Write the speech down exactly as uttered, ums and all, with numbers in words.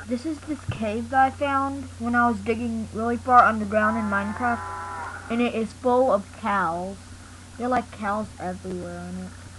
This is this cave that I found when I was digging really far underground in Minecraft, and it is full of cows. There are like cows everywhere in it.